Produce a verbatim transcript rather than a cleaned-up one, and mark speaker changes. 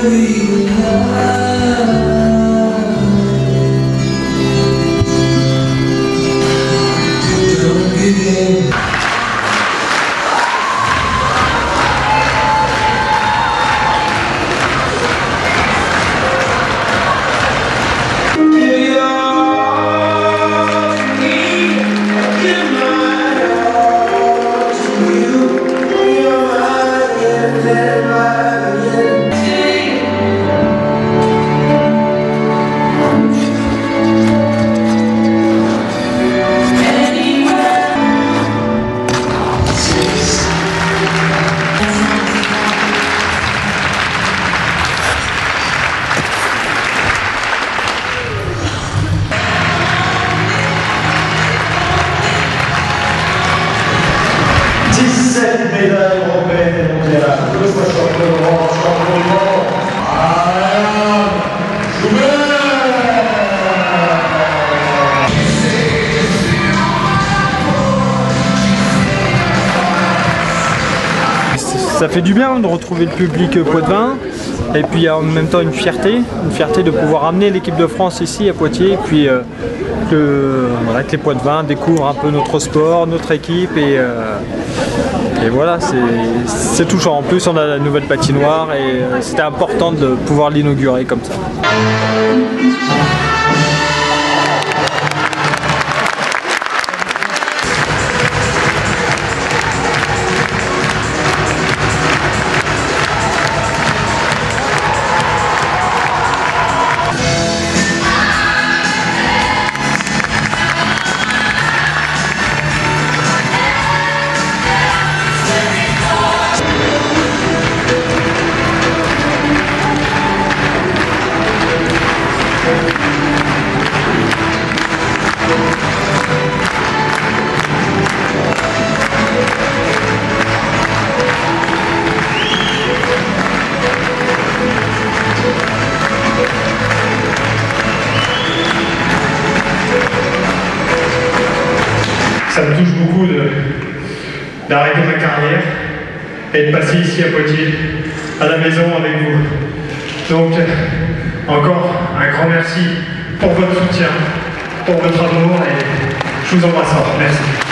Speaker 1: dix-sept médailles européennes et mondiales, deux fois champion d'Europe, champion du monde. Alain Joubert.
Speaker 2: Ça fait du bien de retrouver le public poitevin et puis en même temps une fierté, une fierté de pouvoir amener l'équipe de France ici à Poitiers et puis euh, que, voilà, que les poitevins découvrent un peu notre sport, notre équipe et, euh, et voilà, c'est touchant. En plus on a la nouvelle patinoire et euh, c'était important de pouvoir l'inaugurer comme ça.
Speaker 3: Ça me touche beaucoup d'arrêter ma carrière et de passer ici à Poitiers, à la maison avec vous. Donc, encore un grand merci pour votre soutien, pour votre amour et je vous embrasse fort. Merci.